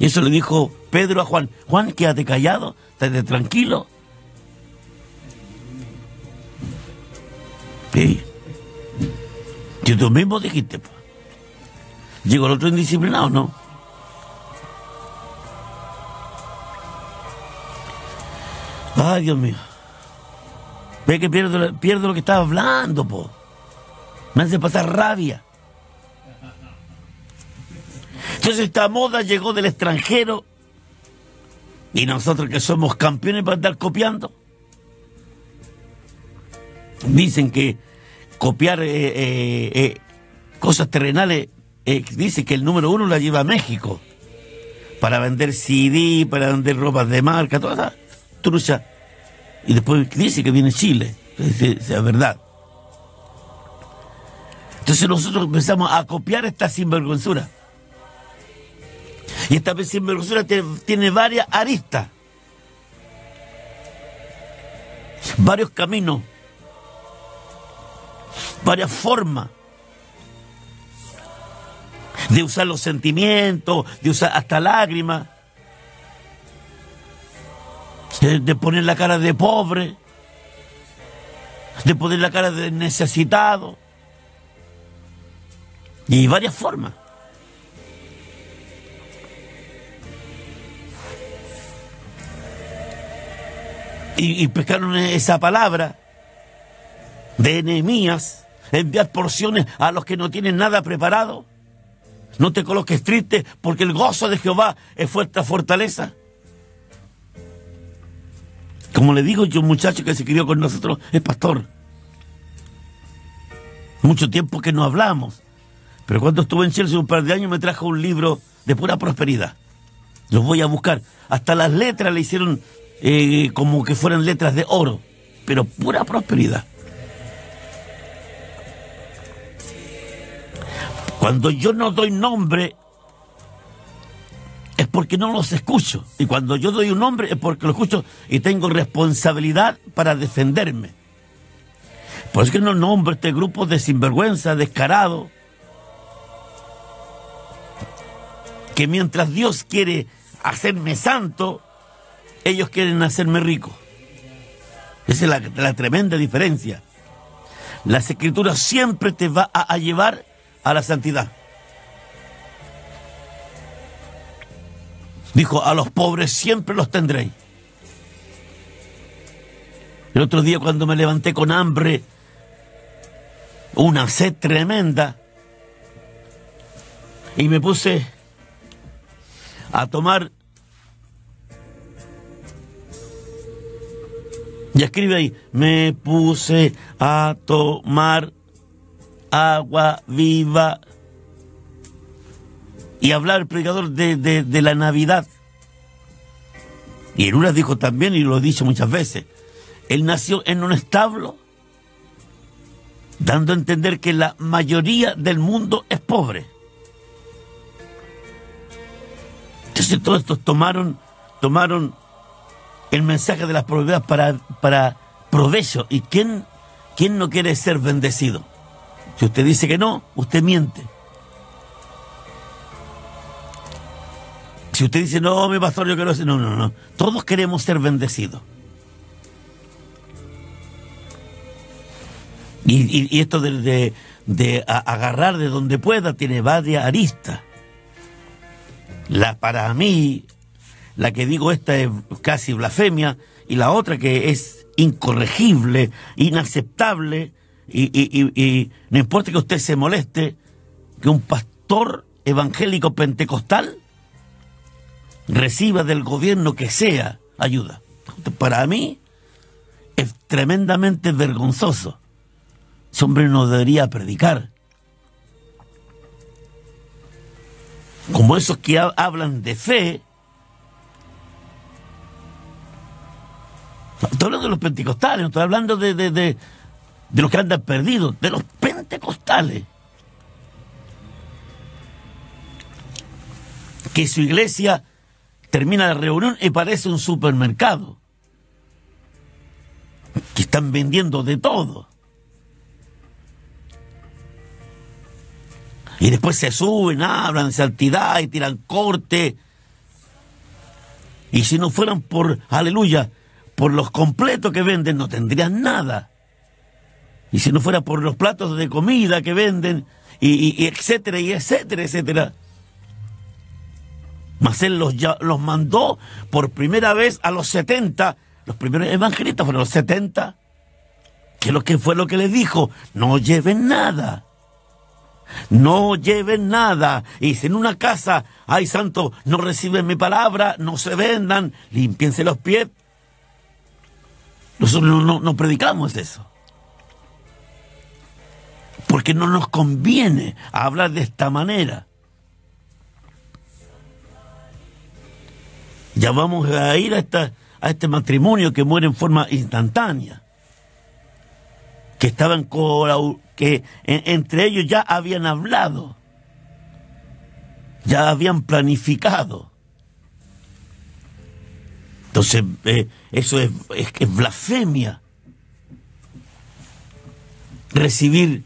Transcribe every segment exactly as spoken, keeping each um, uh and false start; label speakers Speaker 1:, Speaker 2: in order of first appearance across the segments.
Speaker 1: Y eso le dijo Pedro a Juan. Juan, quédate callado, estate tranquilo. Sí. Si tú mismo dijiste, pues. Llegó el otro indisciplinado, ¿no? Ay, Dios mío. Ve que pierdo, pierdo lo que estaba hablando, po. Me hace pasar rabia. Entonces esta moda llegó del extranjero y nosotros que somos campeones para andar copiando. Dicen que copiar eh, eh, eh, cosas terrenales, eh, dice que el número uno la lleva a México para vender C D, para vender ropas de marca, toda esa trucha. Y después dice que viene Chile, es verdad. Entonces nosotros empezamos a copiar esta sinvergüenzura. Y esta sinvergüenzura tiene varias aristas, varios caminos, varias formas de usar los sentimientos, de usar hasta lágrimas, de, de poner la cara de pobre, de poner la cara de necesitado, y varias formas. Y, y pescaron esa palabra de Nehemías, enviar porciones a los que no tienen nada preparado. No te coloques triste, porque el gozo de Jehová es fuerza fortaleza. Como le digo yo, un muchacho que se crió con nosotros es pastor. Mucho tiempo que no hablamos, pero cuando estuve en Chelsea un par de años me trajo un libro de pura prosperidad. Los voy a buscar. Hasta las letras le hicieron eh, como que fueran letras de oro, pero pura prosperidad. Cuando yo no doy nombre es porque no los escucho, y cuando yo doy un nombre es porque lo escucho y tengo responsabilidad para defenderme. Por eso que no nombro este grupo de sinvergüenza, descarado, que mientras Dios quiere hacerme santo, ellos quieren hacerme rico. Esa es la, la tremenda diferencia. Las Escrituras siempre te va a, a llevar a la santidad. Dijo, a los pobres siempre los tendréis. El otro día cuando me levanté con hambre, una sed tremenda, y me puse a tomar, y escribe ahí, me puse a tomar agua viva, y hablar el predicador de, de, de la Navidad. Y en una dijo también, y lo he dicho muchas veces, él nació en un establo, dando a entender que la mayoría del mundo es pobre. Entonces todos estos tomaron, tomaron el mensaje de las prosperidades para, para provecho. ¿Y quién, quién no quiere ser bendecido? Si usted dice que no, usted miente. Si usted dice, no, mi pastor, yo quiero decir, no, no, no. Todos queremos ser bendecidos. Y, y, y esto de, de, de agarrar de donde pueda tiene varias aristas. La, para mí, la que digo esta es casi blasfemia, y la otra que es incorregible, inaceptable, y, y, y, y no importa que usted se moleste, que un pastor evangélico pentecostal reciba del gobierno que sea ayuda. Para mí es tremendamente vergonzoso. Ese hombre no debería predicar. Como esos que ha hablan de fe. No estoy hablando de los pentecostales, no estoy hablando de, de, de, de los que andan perdidos, de los pentecostales. Que su iglesia termina la reunión y parece un supermercado. Que están vendiendo de todo. Y después se suben, hablan de santidad y tiran corte. Y si no fueran por, aleluya, por los completos que venden, no tendrían nada. Y si no fuera por los platos de comida que venden, y, y, y etcétera, y etcétera, etcétera. Mas él los, ya, los mandó por primera vez a los setenta. Los primeros evangelistas fueron los setenta. ¿Qué es lo que fue lo que les dijo? No lleven nada. No lleven nada. Y si en una casa, ay santo, no reciben mi palabra, no se vendan, límpiense los pies. Nosotros no, no, no predicamos eso. Porque no nos conviene hablar de esta manera. Ya vamos a ir a, esta, a este matrimonio que muere en forma instantánea. Que estaban con, que en, entre ellos ya habían hablado. Ya habían planificado. Entonces, eh, eso es, es, es blasfemia. Recibir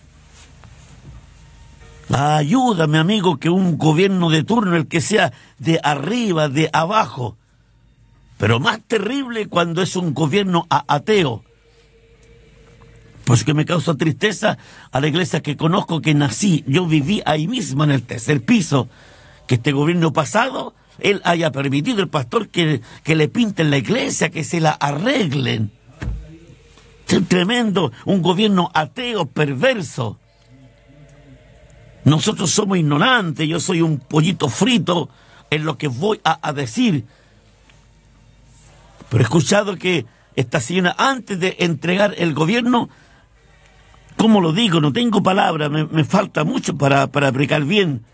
Speaker 1: ayúdame, amigo, que un gobierno de turno, el que sea de arriba, de abajo, pero más terrible cuando es un gobierno ateo. Pues que me causa tristeza a la iglesia que conozco, que nací, yo viví ahí mismo en el tercer piso, que este gobierno pasado, él haya permitido, el pastor, que, que le pinten la iglesia, que se la arreglen. Es tremendo, un gobierno ateo, perverso. Nosotros somos ignorantes, yo soy un pollito frito en lo que voy a, a decir. Pero he escuchado que esta señora, antes de entregar el gobierno, ¿cómo lo digo? No tengo palabras, me, me falta mucho para, para aplicar bien.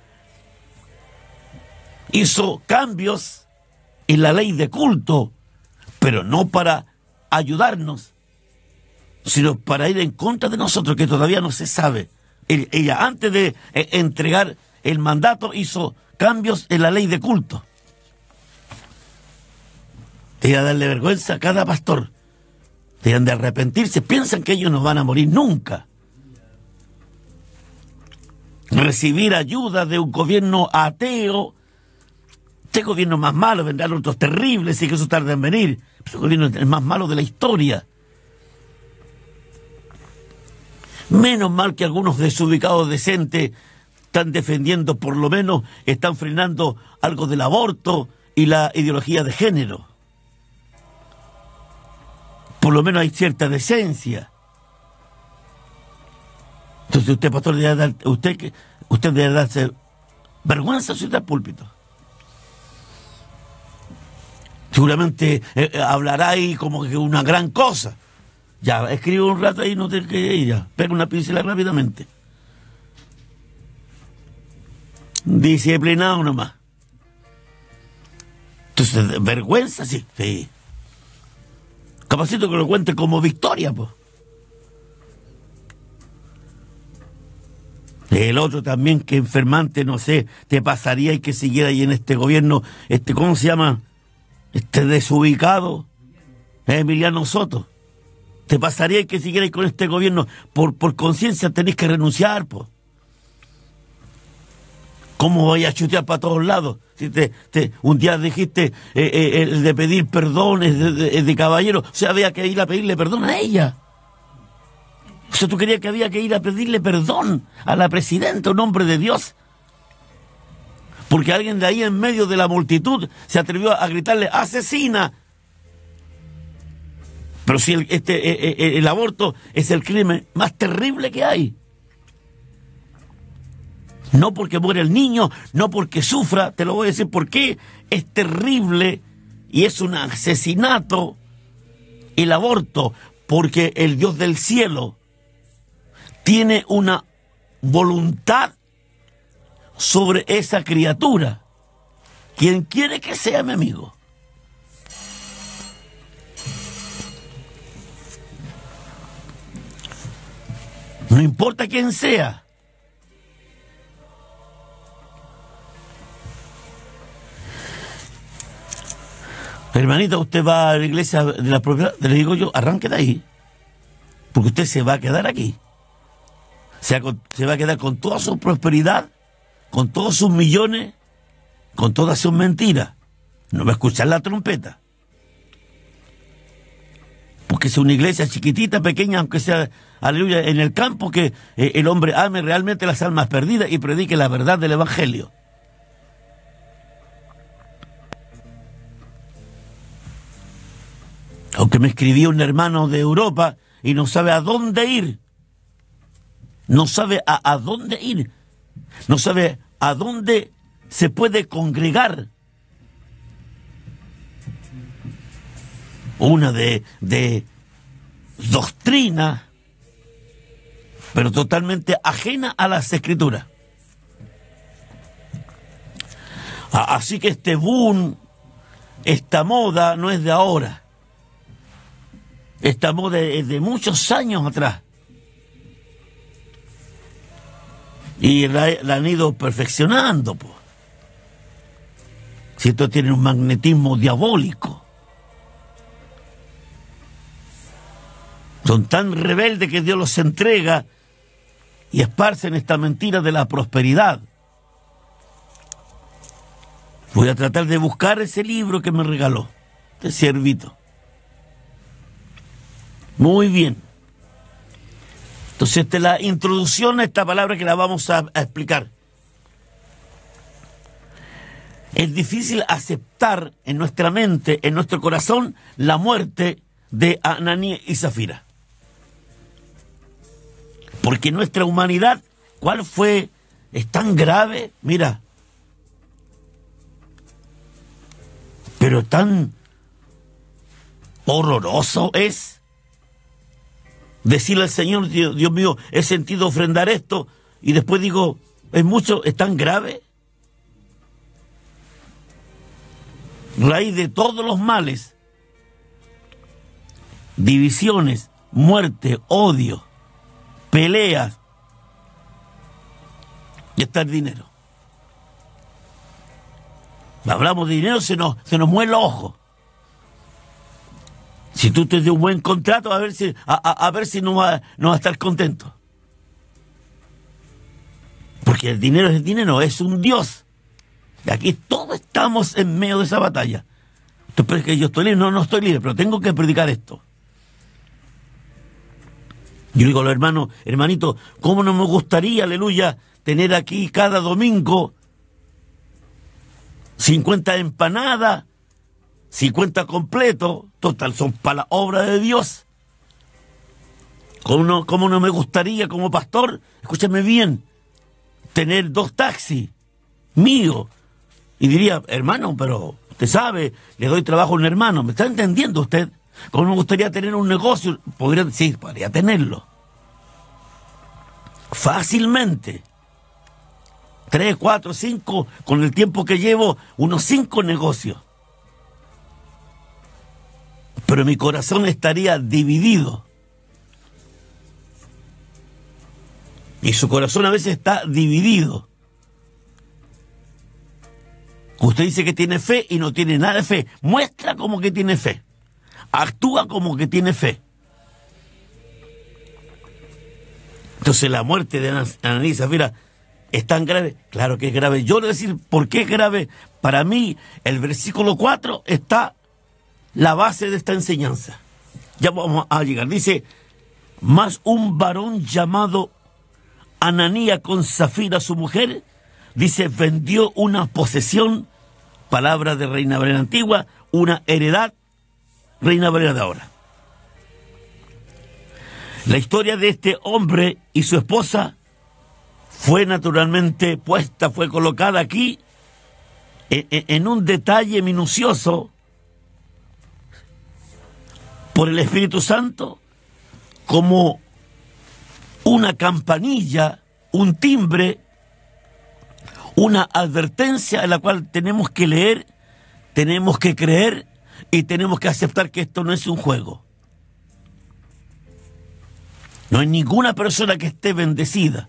Speaker 1: Hizo cambios en la ley de culto, pero no para ayudarnos, sino para ir en contra de nosotros, que todavía no se sabe. Ella, antes de eh, entregar el mandato, hizo cambios en la ley de culto. Debe darle vergüenza a cada pastor. Deben de arrepentirse. Piensan que ellos no van a morir nunca. Recibir ayuda de un gobierno ateo. Este gobierno más malo, vendrán otros terribles y que eso tarda en venir. Este gobierno es el más malo de la historia. Menos mal que algunos desubicados decentes están defendiendo, por lo menos están frenando algo del aborto y la ideología de género. Por lo menos hay cierta decencia. Entonces usted, pastor, debe dar, usted, usted debe darse vergüenza si está al púlpito. Seguramente eh, hablará ahí como que una gran cosa. Ya, escribe un rato ahí, no te que ir ya. Pega una pincela rápidamente. Disciplinado nomás. Entonces, vergüenza, sí. sí. Capacito que lo cuente como victoria, pues. El otro también, que enfermante, no sé, te pasaría y que siguiera ahí en este gobierno, este, ¿cómo se llama? Este desubicado, Emiliano Soto. Te pasaría que siguierais con este gobierno. Por, por conciencia tenéis que renunciar, pues. ¿Cómo voy a chutear para todos lados? Si te, te, un día dijiste eh, eh, el de pedir perdones de, de, de caballero, o sea, había que ir a pedirle perdón a ella. O sea, tú querías que había que ir a pedirle perdón a la presidenta, un hombre de Dios. Porque alguien de ahí en medio de la multitud se atrevió a gritarle asesina. Pero si el, este, el, el aborto es el crimen más terrible que hay. No porque muere el niño, no porque sufra, te lo voy a decir por qué es terrible y es un asesinato el aborto. Porque el Dios del cielo tiene una voluntad sobre esa criatura. Quien quiere que sea mi amigo. No importa quién sea. Hermanita, usted va a la iglesia de la propiedad, le digo yo, arranque de ahí. Porque usted se va a quedar aquí. Se va a quedar con toda su prosperidad, con todos sus millones, con todas sus mentiras. no va a escuchar la trompeta. Porque es una iglesia chiquitita, pequeña, aunque sea, aleluya, en el campo, que eh, el hombre ame realmente las almas perdidas y predique la verdad del Evangelio. Aunque me escribía un hermano de Europa y no sabe a dónde ir. No sabe a, a dónde ir. No sabe a dónde se puede congregar. Una de, de doctrina, pero totalmente ajena a las Escrituras. Así que este boom, esta moda no es de ahora. Esta moda es de muchos años atrás. Y la, la han ido perfeccionando, pues. Si esto tiene un magnetismo diabólico. Son tan rebeldes que Dios los entrega y esparcen esta mentira de la prosperidad. Voy a tratar de buscar ese libro que me regaló, de Siervito. Muy bien. Entonces, esta es la introducción a esta palabra que la vamos a, a explicar. Es difícil aceptar en nuestra mente, en nuestro corazón, la muerte de Ananías y Zafira. Porque nuestra humanidad, ¿cuál fue? Es tan grave, mira. Pero tan horroroso es decirle al Señor, Dios, Dios mío, he sentido ofrendar esto, y después digo, es mucho, es tan grave. Raíz de todos los males, divisiones, muerte, odio, peleas, y está el dinero. Hablamos de dinero, se nos, se nos mueve el ojo. Si tú te das un buen contrato, a ver si, a, a, a ver si no va, no va a estar contento. Porque el dinero es el dinero, es un Dios. Y aquí todos estamos en medio de esa batalla. ¿Tú crees que yo estoy libre? No, no estoy libre, pero tengo que predicar esto. Yo digo a los hermanos, hermanito, ¿cómo no me gustaría, aleluya, tener aquí cada domingo cincuenta empanadas, cincuenta completos, total, son para la obra de Dios? ¿Cómo no, cómo no me gustaría como pastor, escúchame bien, tener dos taxis míos? Y diría, hermano, pero usted sabe, le doy trabajo a un hermano, ¿me está entendiendo usted? ¿Cómo me gustaría tener un negocio? Podría decir, sí, podría tenerlo. Fácilmente. Tres, cuatro, cinco, con el tiempo que llevo, unos cinco negocios. Pero mi corazón estaría dividido. Y su corazón a veces está dividido. Usted dice que tiene fe y no tiene nada de fe. Muestra como que tiene fe. Actúa como que tiene fe. Entonces la muerte de Ananías y Zafira es tan grave. Claro que es grave. Yo le voy a decir por qué es grave. Para mí, el versículo cuatro está la base de esta enseñanza. Ya vamos a llegar. Dice, más un varón llamado Ananías con Zafira, su mujer, dice, vendió una posesión, palabra de Reina Valera antigua, una heredad, Reina Valera de ahora. La historia de este hombre y su esposa fue naturalmente puesta, fue colocada aquí en, en un detalle minucioso por el Espíritu Santo, como una campanilla, un timbre, una advertencia en la cual tenemos que leer, tenemos que creer y tenemos que aceptar que esto no es un juego. No hay ninguna persona que esté bendecida.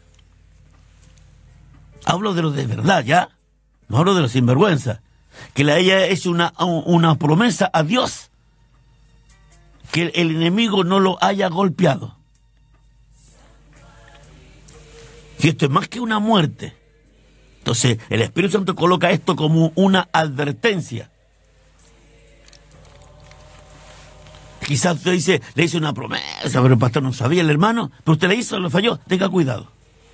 Speaker 1: Hablo de lo de verdad, ¿ya? No hablo de los sinvergüenza. Que le haya hecho una, una promesa a Dios, que el, el enemigo no lo haya golpeado. Si esto es más que una muerte, entonces el Espíritu Santo coloca esto como una advertencia. quizás usted dice, le hizo una promesa, pero el pastor no sabía, el hermano, pero usted le hizo, lo falló, tenga cuidado.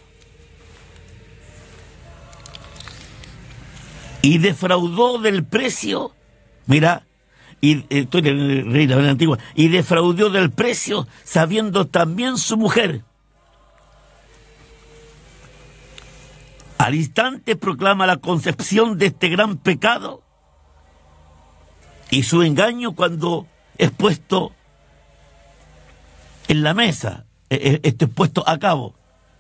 Speaker 1: Y defraudó del precio, mira, y estoy en el Rey de la Antigua, y defraudó del precio, sabiendo también su mujer. Al instante proclama la concepción de este gran pecado y su engaño cuando es puesto en la mesa, esto es puesto a cabo.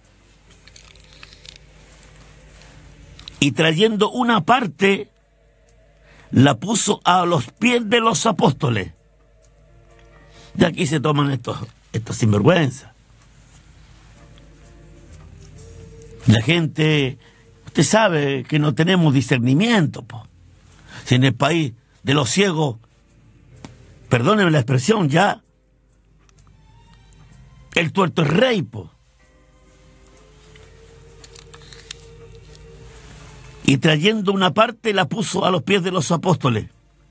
Speaker 1: Y trayendo una parte, la puso a los pies de los apóstoles. De aquí se toman estos, estos sinvergüenzas. La gente, usted sabe que no tenemos discernimiento, po. Si en el país de los ciegos, perdónenme la expresión, ya el tuerto es rey, po. Y trayendo una parte la puso a los pies de los apóstoles.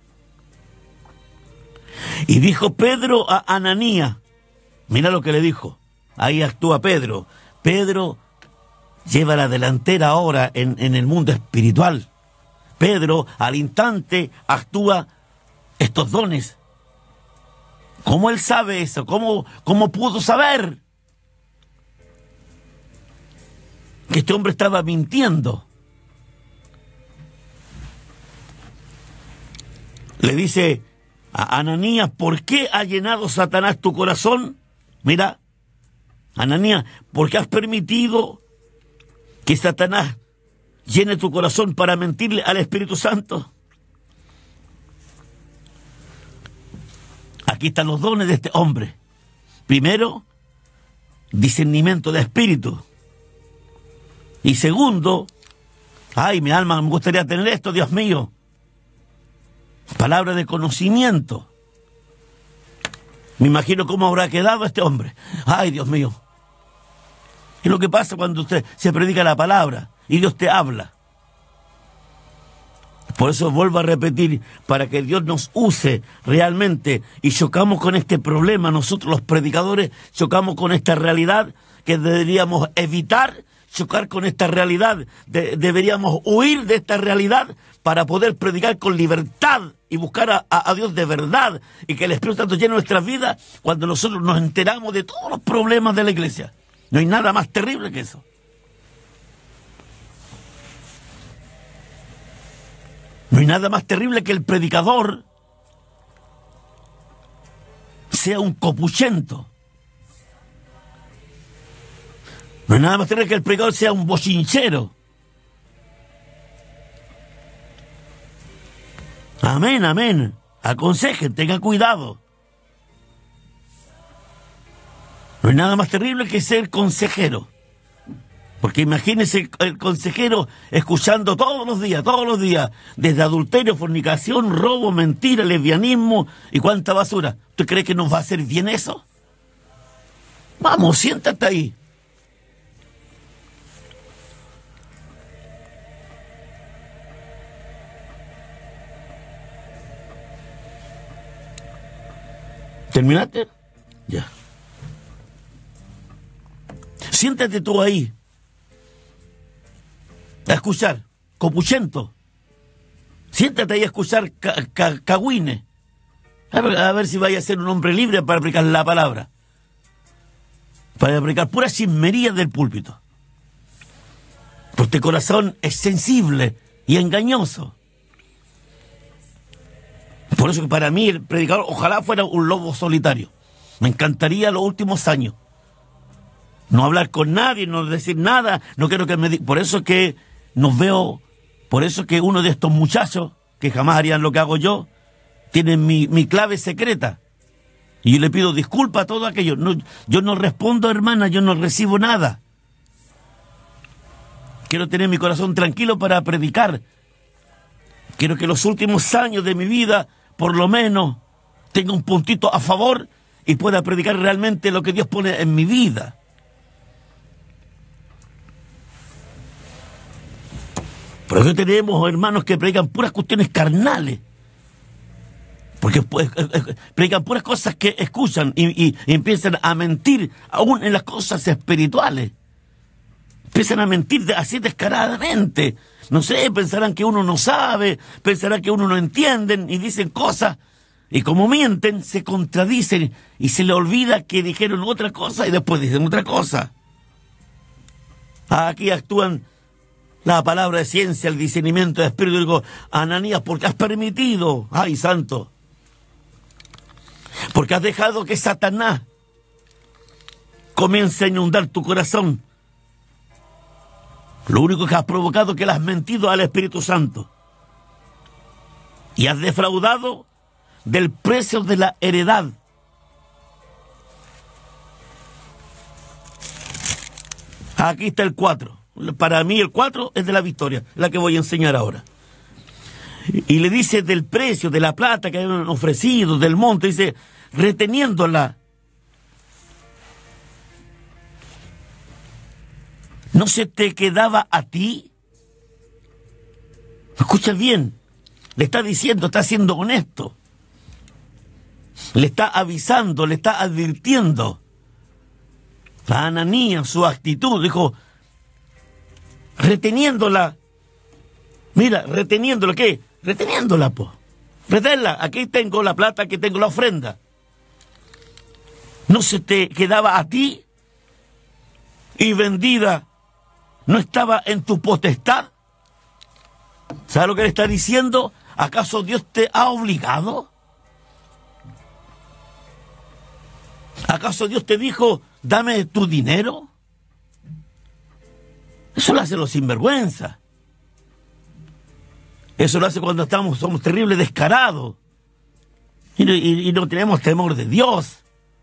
Speaker 1: Y dijo Pedro a Ananías, mira lo que le dijo, ahí actúa Pedro. Pedro lleva la delantera ahora en, en el mundo espiritual. Pedro al instante actúa estos dones. ¿Cómo él sabe eso? ¿Cómo, cómo pudo saber que este hombre estaba mintiendo? Le dice a Ananías, ¿por qué ha llenado Satanás tu corazón? Mira, Ananías, ¿por qué has permitido que Satanás llene tu corazón para mentirle al Espíritu Santo? Aquí están los dones de este hombre. Primero, discernimiento de espíritu. Y segundo, ay, mi alma, me gustaría tener esto, Dios mío. Palabra de conocimiento. Me imagino cómo habrá quedado este hombre. Ay, Dios mío. Es lo que pasa cuando usted se predica la palabra y Dios te habla. Por eso vuelvo a repetir, para que Dios nos use realmente, y chocamos con este problema, nosotros los predicadores chocamos con esta realidad que deberíamos evitar, chocar con esta realidad, de, deberíamos huir de esta realidad para poder predicar con libertad y buscar a, a, a Dios de verdad, y que el Espíritu Santo llene nuestras vidas cuando nosotros nos enteramos de todos los problemas de la iglesia. No hay nada más terrible que eso. No hay nada más terrible que el predicador sea un copuchento. No hay nada más terrible que el predicador sea un bochinchero. Amén, amén. Aconsejen, tengan cuidado. No hay nada más terrible que ser consejero. Porque imagínese el consejero escuchando todos los días, todos los días, desde adulterio, fornicación, robo, mentira, lesbianismo y cuánta basura. ¿Usted cree que nos va a hacer bien eso? Vamos, siéntate ahí. ¿Terminaste? Ya. Siéntate tú ahí. A escuchar, copuchento. Siéntate ahí a escuchar ca, ca, cagüines. A ver, a ver si vaya a ser un hombre libre para aplicar la palabra. Para aplicar pura chismería del púlpito. Porque este corazón es sensible y engañoso. Por eso que para mí el predicador ojalá fuera un lobo solitario. Me encantaría los últimos años no hablar con nadie, no decir nada. No quiero que me di... Por eso que nos veo, por eso que uno de estos muchachos que jamás harían lo que hago yo, tienen mi, mi clave secreta. Y yo le pido disculpas a todo aquello. No, yo no respondo, hermana, yo no recibo nada. Quiero tener mi corazón tranquilo para predicar. Quiero que los últimos años de mi vida, por lo menos, tenga un puntito a favor y pueda predicar realmente lo que Dios pone en mi vida. Por eso tenemos hermanos que predican puras cuestiones carnales. Porque pues, eh, eh, predican puras cosas que escuchan y, y, y empiezan a mentir aún en las cosas espirituales. Empiezan a mentir de, así descaradamente. No sé, pensarán que uno no sabe, pensarán que uno no entiende y dicen cosas. Y como mienten, se contradicen y se le olvida que dijeron otra cosa y después dicen otra cosa. Aquí actúan la palabra de ciencia, el discernimiento de espíritu. Digo, Ananías, porque has permitido, ay santo, porque has dejado que Satanás comience a inundar tu corazón. Lo único que has provocado es que le has mentido al Espíritu Santo. Y has defraudado del precio de la heredad. Aquí está el cuatro. Para mí el cuatro es de la victoria, la que voy a enseñar ahora. Y le dice del precio, de la plata que habían ofrecido, del monto, dice, reteniéndola. ¿No se te quedaba a ti? Escucha bien, le está diciendo, está siendo honesto. Le está avisando, le está advirtiendo. A Ananías, su actitud, dijo, reteniéndola. Mira, reteniéndola, ¿qué? Reteniéndola, po. Reténla, aquí tengo la plata, aquí tengo la ofrenda. ¿No se te quedaba a ti? Y vendida, ¿no estaba en tu potestad? ¿Sabes lo que le está diciendo? ¿Acaso Dios te ha obligado? ¿Acaso Dios te dijo, dame tu dinero? Eso lo hacen los sinvergüenza. Eso lo hace cuando estamos, somos terribles descarados. Y, y, y no tenemos temor de Dios.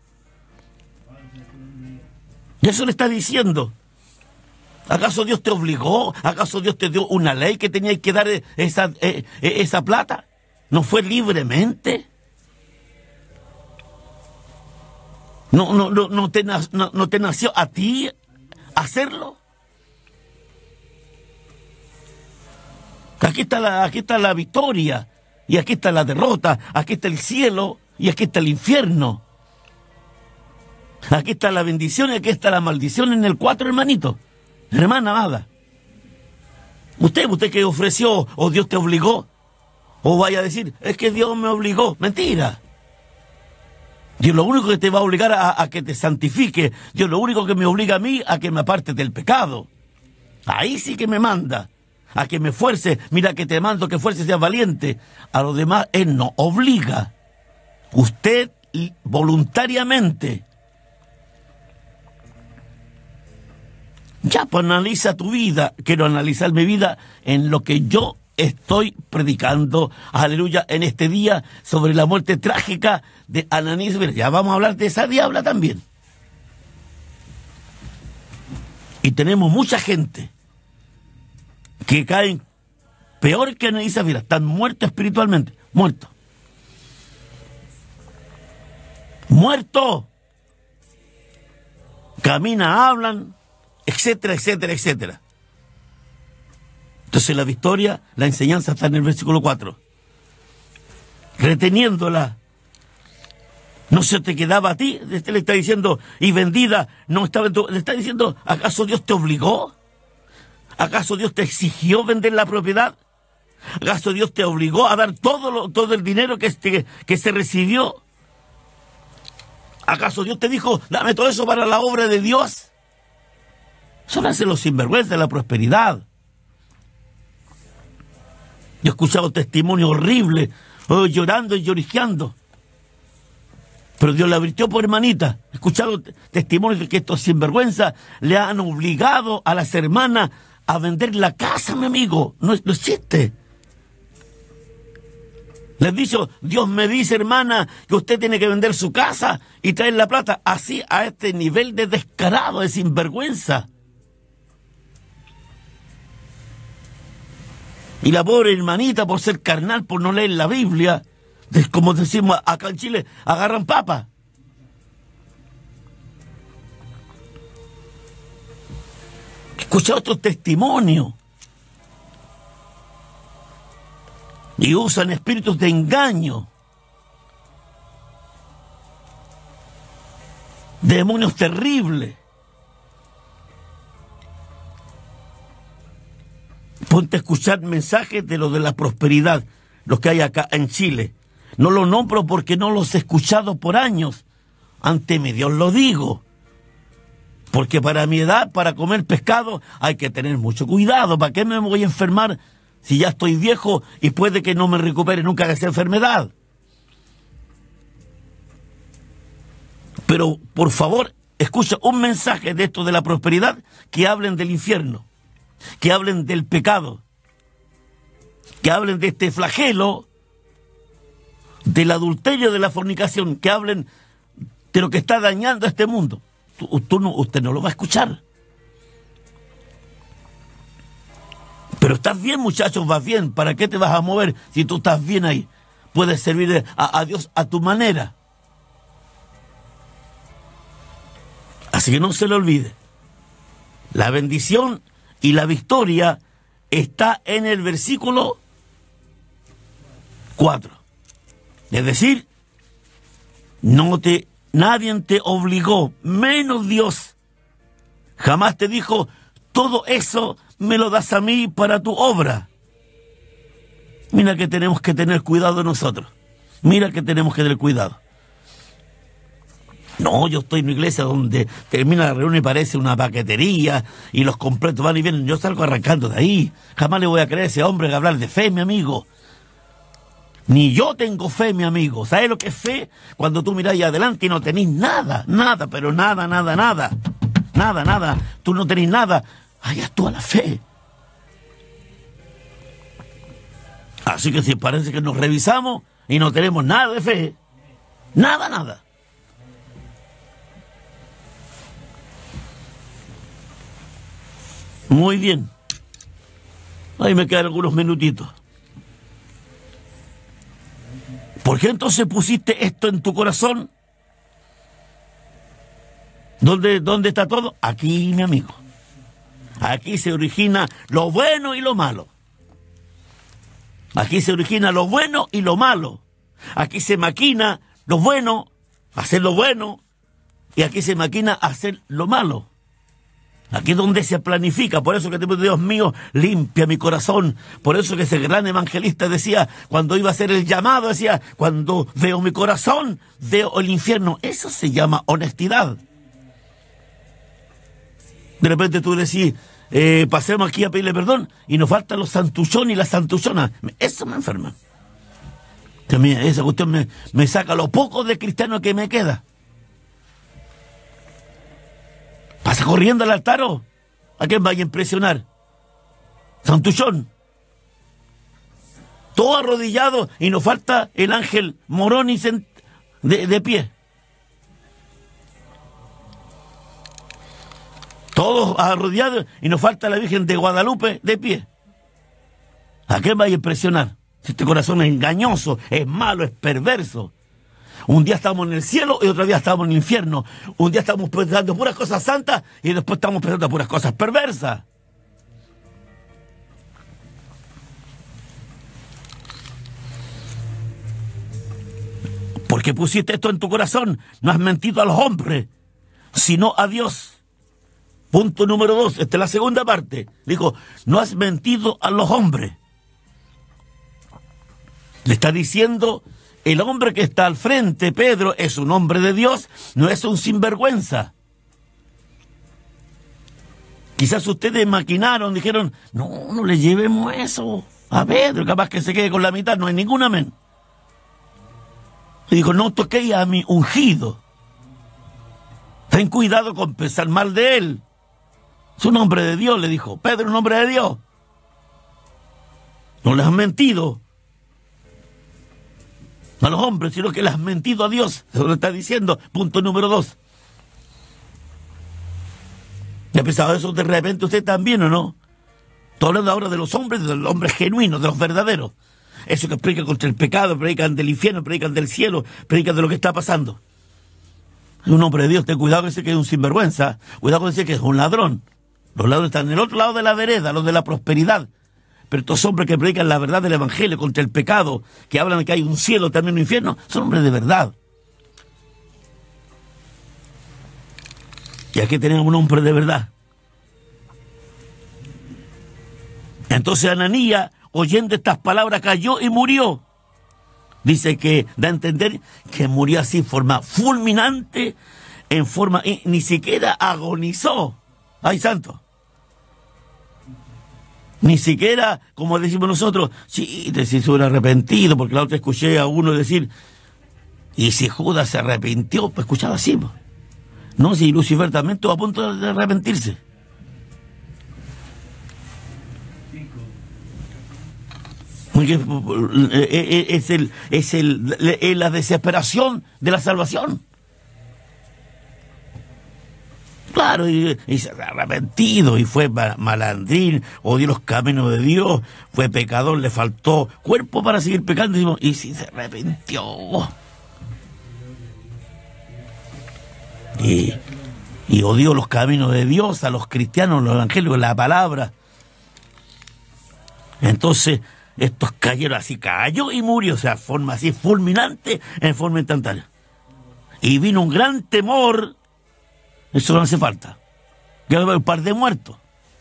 Speaker 1: Y eso le está diciendo. ¿Acaso Dios te obligó? ¿Acaso Dios te dio una ley que tenías que dar esa, eh, esa plata? ¿No fue libremente? ¿No, no, no, no, te, no, no te nació a ti hacerlo? Aquí está, la, aquí está la victoria, y aquí está la derrota, aquí está el cielo, y aquí está el infierno. Aquí está la bendición y aquí está la maldición en el cuatro, hermanito. Hermana amada. Usted, usted que ofreció, o Dios te obligó, o vaya a decir, es que Dios me obligó. Mentira. Dios lo único que te va a obligar a, a que te santifique. Dios lo único que me obliga a mí a que me aparte del pecado. Ahí sí que me manda. A que me fuerce. Mira que te mando que fuerce, seas valiente. A lo demás, Él no obliga. Usted voluntariamente. Ya, pues analiza tu vida. Quiero analizar mi vida en lo que yo estoy predicando, aleluya, en este día sobre la muerte trágica de Ananías. Ya vamos a hablar de esa diabla también. Y tenemos mucha gente que caen peor que Ananías, mira, están muertos espiritualmente, muertos. Muertos. Caminan, hablan, etcétera, etcétera, etcétera. Entonces la victoria, la enseñanza está en el versículo cuatro. Reteniéndola, no se te quedaba a ti. Este le está diciendo, y vendida, no estaba en tu... Le está diciendo, ¿acaso Dios te obligó? ¿Acaso Dios te exigió vender la propiedad? ¿Acaso Dios te obligó a dar todo, lo, todo el dinero que, este, que se recibió? ¿Acaso Dios te dijo, dame todo eso para la obra de Dios? Eso lo hacen los sinvergüenzas de la prosperidad. Yo he escuchado testimonios horribles, oh, llorando y lloriqueando. Pero Dios la advirtió por hermanita. He escuchado testimonios de que estos sinvergüenzas le han obligado a las hermanas a vender la casa, mi amigo. No, no existe. Les he dicho, Dios me dice, hermana, que usted tiene que vender su casa y traer la plata. Así, a este nivel de descarado, de sinvergüenza. Y la pobre hermanita, por ser carnal, por no leer la Biblia, como decimos acá en Chile, agarran papa. Escucha otros testimonios. Y usan espíritus de engaño demonios terribles. Ponte a escuchar mensajes de los de la prosperidad, los que hay acá en Chile. No los nombro porque no los he escuchado por años. Ante mi Dios lo digo. Porque para mi edad, para comer pescado, hay que tener mucho cuidado. ¿Para qué me voy a enfermar si ya estoy viejo y puede que no me recupere nunca de esa enfermedad? Pero, por favor, escucha un mensaje de esto de la prosperidad, que hablen del infierno, que hablen del pecado, que hablen de este flagelo, del adulterio, de la fornicación, que hablen de lo que está dañando a este mundo. Tú, tú no, usted no lo va a escuchar. Pero estás bien, muchachos, vas bien. ¿Para qué te vas a mover si tú estás bien ahí? Puedes servir a, a Dios a tu manera. Así que no se le olvide. La bendición y la victoria está en el versículo cuatro. Es decir, no te, nadie te obligó, menos Dios. Jamás te dijo, todo eso me lo das a mí para tu obra. Mira que tenemos que tener cuidado nosotros. Mira que tenemos que tener cuidado. No, yo estoy en una iglesia donde termina la reunión y parece una paquetería y los completos van y vienen. Yo salgo arrancando de ahí. Jamás le voy a creer a ese hombre que hablar de fe, mi amigo. Ni yo tengo fe, mi amigo. ¿Sabes lo que es fe? Cuando tú miráis adelante y no tenés nada, nada, pero nada, nada, nada. Nada, nada. Tú no tenés nada. Ahí actúa la fe. Así que si parece que nos revisamos y no tenemos nada de fe. Nada, nada. Muy bien. Ahí me quedan algunos minutitos. ¿Por qué entonces pusiste esto en tu corazón? ¿Dónde, dónde está todo? Aquí, mi amigo. Aquí se origina lo bueno y lo malo. Aquí se origina lo bueno y lo malo. Aquí se maquina lo bueno, hacer lo bueno, y aquí se maquina hacer lo malo. Aquí es donde se planifica. Por eso que te pido, Dios mío, limpia mi corazón. Por eso que ese gran evangelista decía, cuando iba a hacer el llamado, decía, cuando veo mi corazón, veo el infierno. Eso se llama honestidad. De repente tú decís, eh, pasemos aquí a pedirle perdón, y nos faltan los santuchones y las santuchonas. Eso me enferma. Esa cuestión me, me saca lo poco de cristiano que me queda. Pasa corriendo al altar, ¿o? ¿A quién vaya a impresionar? Santuchón. Todo arrodillado y nos falta el ángel Moroni de, de pie. Todos arrodillados y nos falta la Virgen de Guadalupe de pie. ¿A quién vaya a impresionar? Si este corazón es engañoso, es malo, es perverso. Un día estamos en el cielo y otro día estamos en el infierno. Un día estamos pensando puras cosas santas y después estamos pensando puras cosas perversas. ¿Por qué pusiste esto en tu corazón? No has mentido a los hombres, sino a Dios. Punto número dos, esta es la segunda parte. Dijo, no has mentido a los hombres. Le está diciendo, el hombre que está al frente, Pedro, es un hombre de Dios, no es un sinvergüenza. Quizás ustedes maquinaron, dijeron, no, no le llevemos eso a Pedro, capaz que se quede con la mitad, no hay ningún amén. Y dijo, no toquéis a mi ungido. Ten cuidado con pensar mal de él. Es un hombre de Dios, le dijo. Pedro es un hombre de Dios. No les has mentido a los hombres, sino que les has mentido a Dios. Eso lo está diciendo. Punto número dos. ¿Ya ha pensado eso de repente usted también o no? Estoy hablando ahora de los hombres, de los hombres genuinos, de los verdaderos. Eso que predican contra el pecado, predican del infierno, predican del cielo, predican de lo que está pasando. Es un hombre de Dios, ten cuidado con decir que es un sinvergüenza, cuidado con decir que es un ladrón. Los ladrones están en el otro lado de la vereda, los de la prosperidad. Pero estos hombres que predican la verdad del evangelio contra el pecado, que hablan de que hay un cielo, también un infierno, son hombres de verdad. Y aquí tenemos un hombre de verdad. Entonces Ananías, oyendo estas palabras, cayó y murió. Dice que da a entender que murió así en forma fulminante, en forma, ni siquiera agonizó. ¡Ay, santo! Ni siquiera, como decimos nosotros, sí, te si se hubiera arrepentido, porque la otra escuché a uno decir, y si Judas se arrepintió, pues escuchaba así. Pues. No, si Lucifer también estuvo a punto de arrepentirse. Porque es, el, es, el, es la desesperación de la salvación. Claro, y, y se ha arrepentido y fue malandrín, odió los caminos de Dios, fue pecador, le faltó cuerpo para seguir pecando y si se arrepintió. Y, y odió los caminos de Dios, a los cristianos, los evangélicos, la palabra. Entonces, estos cayeron así, cayó y murió, o sea, forma así fulminante, en forma instantánea. Y vino un gran temor. Eso no hace falta. Que va a haber un par de muertos.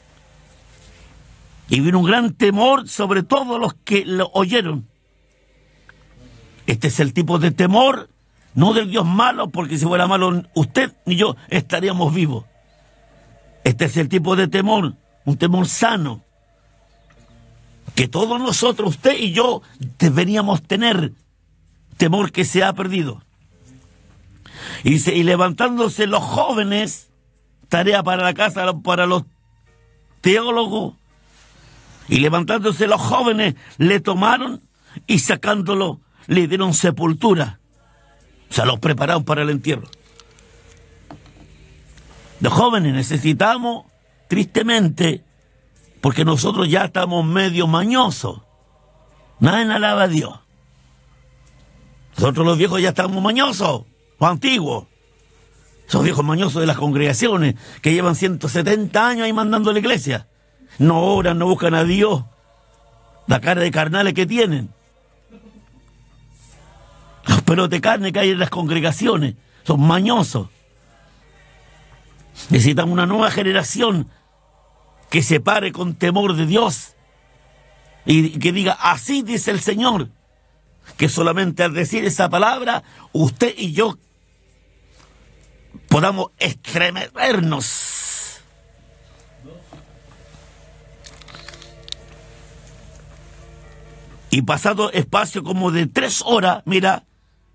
Speaker 1: Y vino un gran temor sobre todos los que lo oyeron. Este es el tipo de temor, no del Dios malo, porque si fuera malo usted ni yo estaríamos vivos. Este es el tipo de temor, un temor sano, que todos nosotros, usted y yo, deberíamos tener. Temor que se ha perdido. Y dice, y levantándose los jóvenes, tarea para la casa, para los teólogos, y levantándose los jóvenes, le tomaron y sacándolo, le dieron sepultura. O sea, los prepararon para el entierro. Los jóvenes necesitamos, tristemente, porque nosotros ya estamos medio mañosos. Nadie alaba a Dios. Nosotros los viejos ya estamos mañosos. Antiguos, esos viejos mañosos de las congregaciones que llevan ciento setenta años ahí mandando a la iglesia, no oran, no buscan a Dios, la cara de carnales que tienen, los pelos de carne que hay en las congregaciones, son mañosos. Necesitamos una nueva generación que se pare con temor de Dios y que diga, así dice el Señor, que solamente al decir esa palabra, usted y yo podamos estremecernos. Y pasado espacio como de tres horas, mira,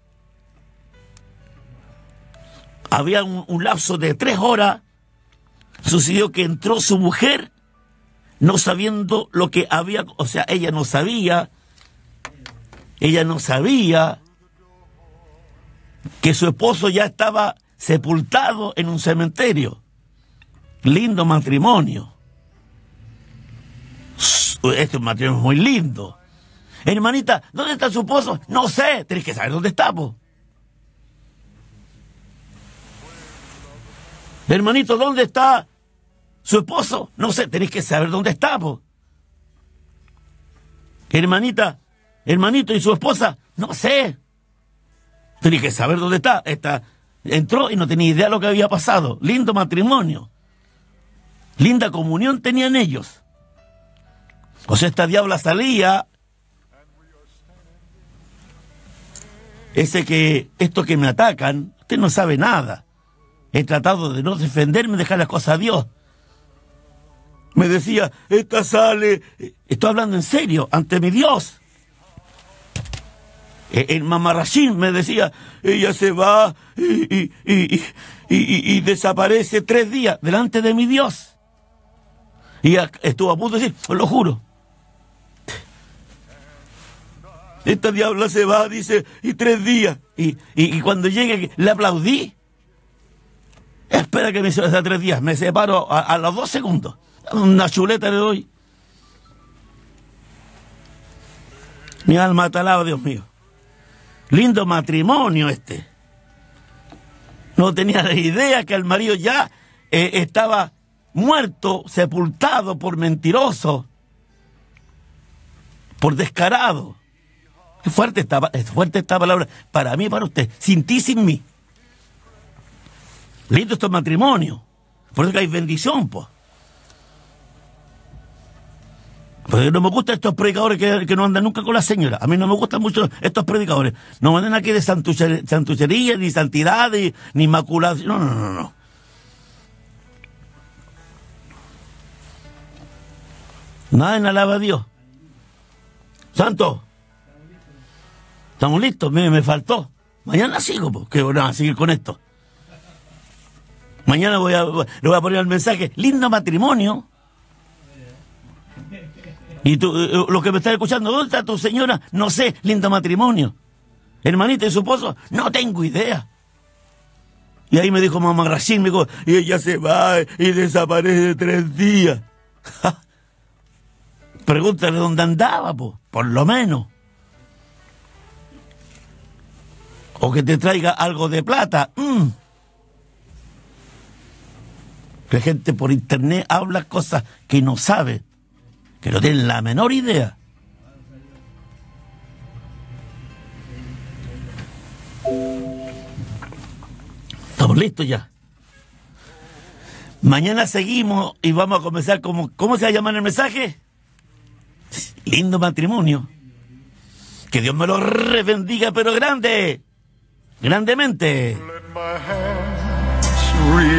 Speaker 1: había un, un lapso de tres horas, sucedió que entró su mujer, no sabiendo lo que había, o sea, ella no sabía, ella no sabía que su esposo ya estaba sepultado en un cementerio. Lindo matrimonio. Este es un matrimonio muy lindo. Hermanita, ¿dónde está su esposo? No sé, tenés que saber dónde está, po. Hermanito, ¿dónde está su esposo? No sé, tenés que saber dónde está, po. Hermanita, hermanito, ¿y su esposa? No sé. Tenés que saber dónde está. Esta entró y no tenía idea de lo que había pasado. Lindo matrimonio. Linda comunión tenían ellos. O sea, esta diabla salía. Ese que, esto que me atacan, usted no sabe nada. He tratado de no defenderme, dejar las cosas a Dios. Me decía, esta sale. Estoy hablando en serio, ante mi Dios. El mamarrachín me decía, ella se va y, y, y, y, y, y desaparece tres días delante de mi Dios. Y estuvo a punto de decir, lo juro. Esta diabla se va, dice, y tres días. Y, y, y cuando llegue, le aplaudí. Espera que me separe tres días. Me separo a, a los dos segundos. Una chuleta le doy. Mi alma te alaba, Dios mío. Lindo matrimonio este. No tenía la idea que el marido ya eh, estaba muerto, sepultado por mentiroso, por descarado. Es fuerte esta, es fuerte esta palabra para mí y para usted. Sin ti, sin mí. Lindo estos matrimonios. Por eso que hay bendición, pues. Porque no me gustan estos predicadores que, que no andan nunca con la señora. A mí no me gustan mucho estos predicadores. No me andan aquí de santucher, santuchería, ni santidad, ni, ni inmaculación. No, no, no, no. Nada en alaba a Dios. Santo. Estamos listos. Me, me faltó. Mañana sigo, porque bueno, a seguir con esto. Mañana voy a, le voy a poner el mensaje. Lindo matrimonio. Y tú, los que me están escuchando, ¿dónde está tu señora? No sé, lindo matrimonio. Hermanita y su esposo, no tengo idea. Y ahí me dijo mamá Racín, me dijo, y ella se va y desaparece tres días. Pregúntale dónde andaba, po, por lo menos. O que te traiga algo de plata. Mm. Que gente por internet habla cosas que no sabe. Que no tienen la menor idea. Estamos listos ya. Mañana seguimos y vamos a comenzar como... ¿Cómo se va a llamar el mensaje? Lindo matrimonio. Que Dios me lo bendiga, pero grande. Grandemente.